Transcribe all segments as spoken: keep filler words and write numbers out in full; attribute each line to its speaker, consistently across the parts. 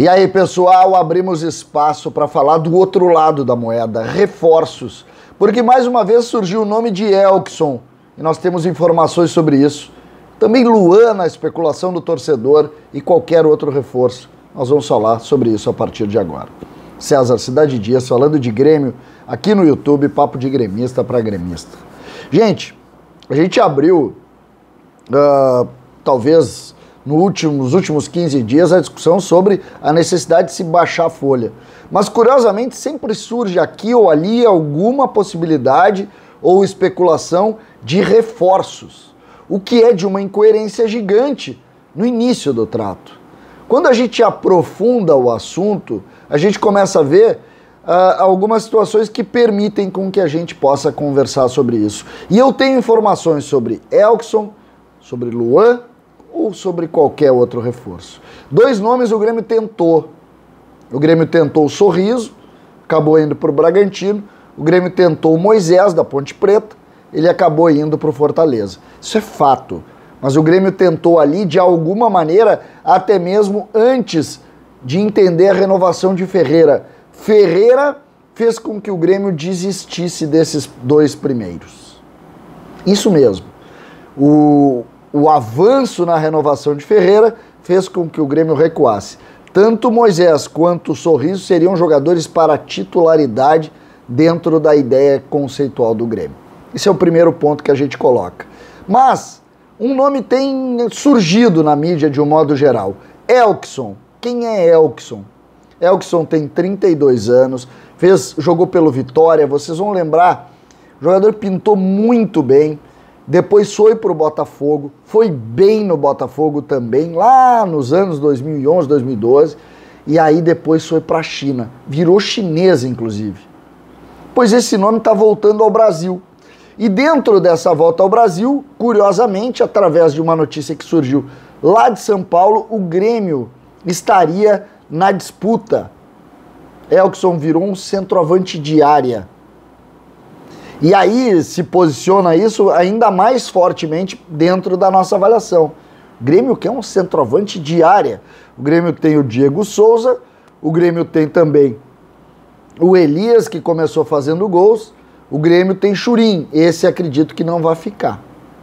Speaker 1: E aí, pessoal, abrimos espaço para falar do outro lado da moeda, reforços. Porque mais uma vez surgiu o nome de Elkson, e nós temos informações sobre isso. Também Luan na especulação do torcedor e qualquer outro reforço. Nós vamos falar sobre isso a partir de agora. César Cidade Dias falando de Grêmio aqui no YouTube, papo de gremista para gremista. Gente, a gente abriu, uh, talvez no último, nos últimos quinze dias, a discussão sobre a necessidade de se baixar a folha. Mas, curiosamente, sempre surge aqui ou ali alguma possibilidade ou especulação de reforços, o que é de uma incoerência gigante no início do trato. Quando a gente aprofunda o assunto, a gente começa a ver uh, algumas situações que permitem com que a gente possa conversar sobre isso. E eu tenho informações sobre Elkson, sobre Luan ou sobre qualquer outro reforço. Dois nomes o Grêmio tentou. O Grêmio tentou o Sorriso, acabou indo para o Bragantino. O Grêmio tentou o Moisés, da Ponte Preta, ele acabou indo para o Fortaleza. Isso é fato. Mas o Grêmio tentou ali, de alguma maneira, até mesmo antes de entender a renovação de Ferreira. Ferreira fez com que o Grêmio desistisse desses dois primeiros. Isso mesmo. O, o avanço na renovação de Ferreira fez com que o Grêmio recuasse. Tanto Moisés quanto o Sorriso seriam jogadores para titularidade dentro da ideia conceitual do Grêmio. Esse é o primeiro ponto que a gente coloca. Mas um nome tem surgido na mídia de um modo geral. Elkson. Quem é Elkson? Elkson tem trinta e dois anos, fez, jogou pelo Vitória, vocês vão lembrar, o jogador pintou muito bem, depois foi para o Botafogo, foi bem no Botafogo também, lá nos anos dois mil e onze, dois mil e doze, e aí depois foi para a China, virou chinês inclusive. Pois esse nome está voltando ao Brasil. E dentro dessa volta ao Brasil, curiosamente, através de uma notícia que surgiu lá de São Paulo, o Grêmio estaria na disputa. Elkson virou um centroavante de área. E aí se posiciona isso ainda mais fortemente dentro da nossa avaliação. O Grêmio quer um centroavante de área. O Grêmio tem o Diego Souza, o Grêmio tem também o Elias, que começou fazendo gols. O Grêmio tem Churin, esse acredito que não vai ficar.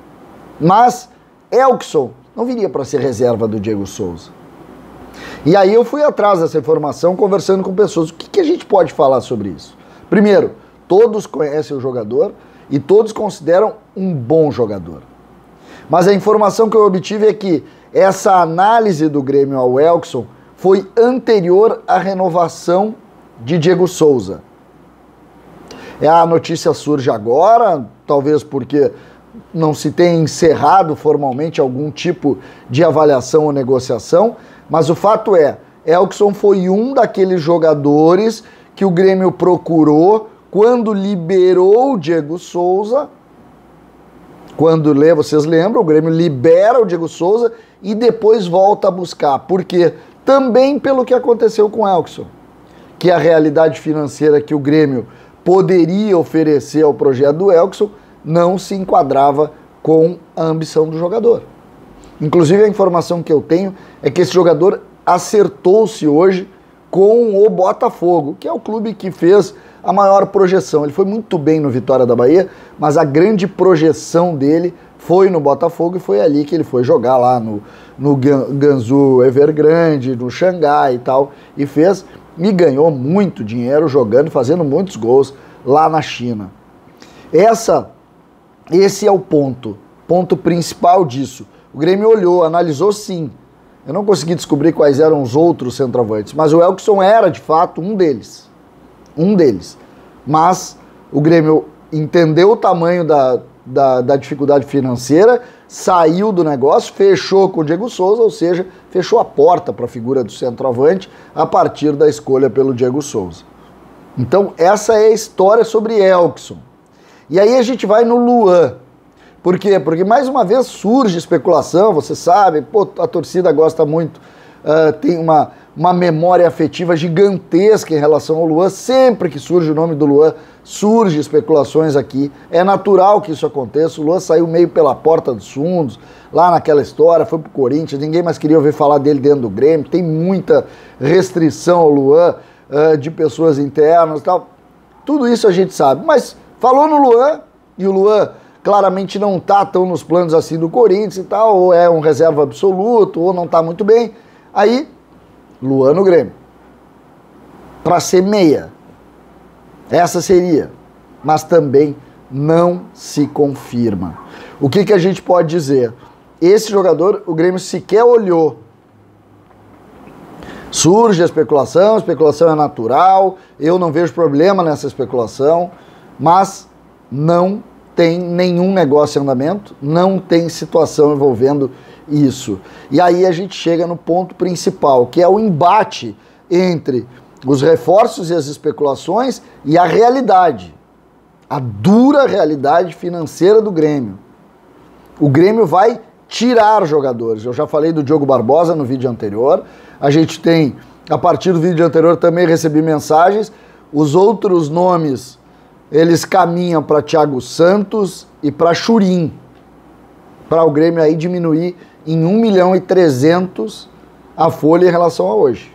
Speaker 1: Mas Elkson não viria para ser reserva do Diego Souza. E aí eu fui atrás dessa informação, conversando com pessoas. O que, que a gente pode falar sobre isso? Primeiro, todos conhecem o jogador e todos consideram um bom jogador. Mas a informação que eu obtive é que essa análise do Grêmio ao Elkson foi anterior à renovação de Diego Souza. A notícia surge agora, talvez porque não se tenha encerrado formalmente algum tipo de avaliação ou negociação, mas o fato é, Elkson foi um daqueles jogadores que o Grêmio procurou quando liberou o Diego Souza. Quando vocês lembram, o Grêmio libera o Diego Souza e depois volta a buscar. Por quê? Também pelo que aconteceu com Elkson, que a realidade financeira que o Grêmio poderia oferecer ao projeto do Elkson não se enquadrava com a ambição do jogador. Inclusive a informação que eu tenho é que esse jogador acertou-se hoje com o Botafogo, que é o clube que fez a maior projeção. Ele foi muito bem no Vitória da Bahia, mas a grande projeção dele foi no Botafogo e foi ali que ele foi jogar lá no, no Gansu Evergrande, no Xangai e tal, e fez... e ganhou muito dinheiro jogando, fazendo muitos gols lá na China. Essa, esse é o ponto, ponto principal disso. O Grêmio olhou, analisou sim. Eu não consegui descobrir quais eram os outros centroavantes, mas o Elkson era, de fato, um deles. Um deles. Mas o Grêmio entendeu o tamanho da, da, da dificuldade financeira, saiu do negócio, fechou com o Diego Souza, ou seja, fechou a porta para a figura do centroavante a partir da escolha pelo Diego Souza. Então essa é a história sobre Elkson. E aí a gente vai no Luan. Por quê? Porque mais uma vez surge especulação, você sabe, pô, a torcida gosta muito, uh, tem uma, uma memória afetiva gigantesca em relação ao Luan. Sempre que surge o nome do Luan, surge especulações aqui. É natural que isso aconteça. O Luan saiu meio pela porta dos fundos, lá naquela história, foi pro Corinthians, ninguém mais queria ouvir falar dele dentro do Grêmio. Tem muita restrição ao Luan, uh, de pessoas internas e tal. Tudo isso a gente sabe. Mas falou no Luan, e o Luan claramente não tá tão nos planos assim do Corinthians e tal, ou é um reserva absoluto, ou não tá muito bem. Aí, Luan no Grêmio. Para ser meia. Essa seria. Mas também não se confirma. O que que a gente pode dizer? Esse jogador, o Grêmio sequer olhou. Surge a especulação, a especulação é natural, eu não vejo problema nessa especulação, mas não tem nenhum negócio em andamento, não tem situação envolvendo isso. E aí a gente chega no ponto principal, que é o embate entre os reforços e as especulações e a realidade, a dura realidade financeira do Grêmio. O Grêmio vai tirar jogadores. Eu já falei do Diogo Barbosa no vídeo anterior, a gente tem, a partir do vídeo anterior também recebi mensagens, os outros nomes eles caminham para Thiago Santos e para Churin, para o Grêmio aí diminuir em um milhão e trezentos a folha em relação a hoje.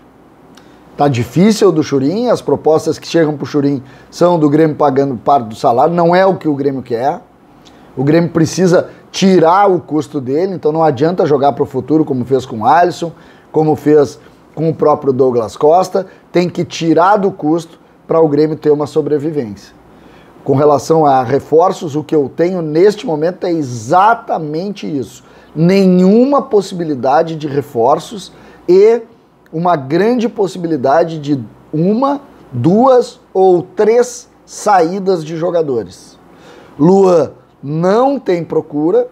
Speaker 1: Tá difícil do Churin, as propostas que chegam para o Churin são do Grêmio pagando parte do salário, não é o que o Grêmio quer. O Grêmio precisa tirar o custo dele, então não adianta jogar para o futuro como fez com o Alisson, como fez com o próprio Douglas Costa, tem que tirar do custo para o Grêmio ter uma sobrevivência. Com relação a reforços, o que eu tenho neste momento é exatamente isso. Nenhuma possibilidade de reforços e uma grande possibilidade de uma, duas ou três saídas de jogadores. Luan não tem procura,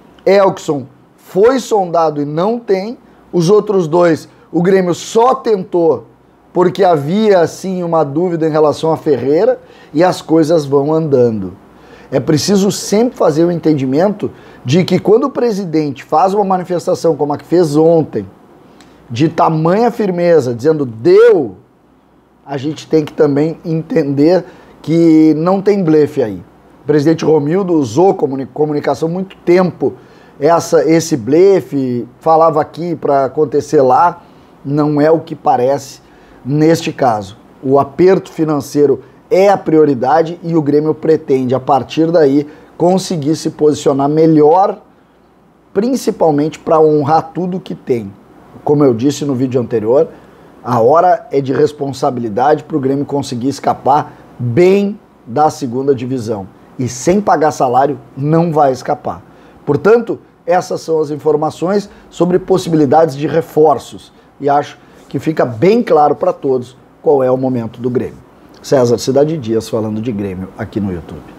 Speaker 1: Elkson foi sondado e não tem, os outros dois o Grêmio só tentou porque havia, assim, uma dúvida em relação a Ferreira e as coisas vão andando. É preciso sempre fazer o entendimento de que quando o presidente faz uma manifestação como a que fez ontem, de tamanha firmeza, dizendo deu, a gente tem que também entender que não tem blefe aí. O presidente Romildo usou comunicação muito tempo, essa, esse blefe, falava aqui para acontecer lá, não é o que parece. Neste caso, o aperto financeiro é a prioridade e o Grêmio pretende, a partir daí, conseguir se posicionar melhor, principalmente para honrar tudo que tem. Como eu disse no vídeo anterior, a hora é de responsabilidade para o Grêmio conseguir escapar bem da segunda divisão. E sem pagar salário, não vai escapar. Portanto, essas são as informações sobre possibilidades de reforços. E acho que fica bem claro para todos qual é o momento do Grêmio. César Cidade Dias falando de Grêmio aqui no YouTube.